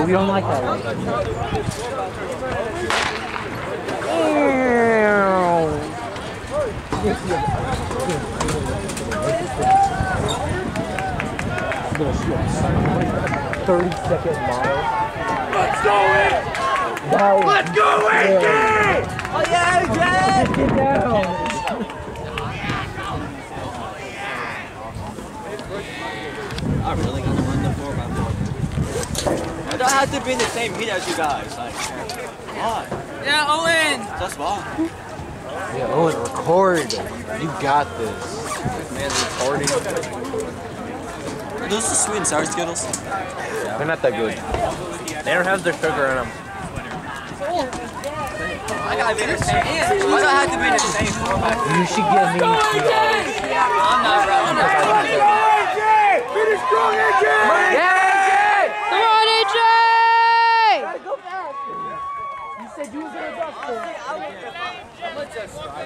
We don't like that one. Little 30-second mile. Let's go, AJ! Let's go, AJ! Oh yeah, AJ! Get down. I'm really gonna run the 4x4. I don't have to be in the same heat as you guys. Like, come on. Yeah, Owen! That's wrong. Yeah, Owen, record. You got this. Man, recording. Are those the sweet and sour Skittles? They're not that good. They don't have their sugar in them. I gotta be in the same. I don't have to be in the same 4x4. You should give me $2. I'm not running. Finish strong, AJ! Yeah! Come on, AJ! You said you was gonna go for it.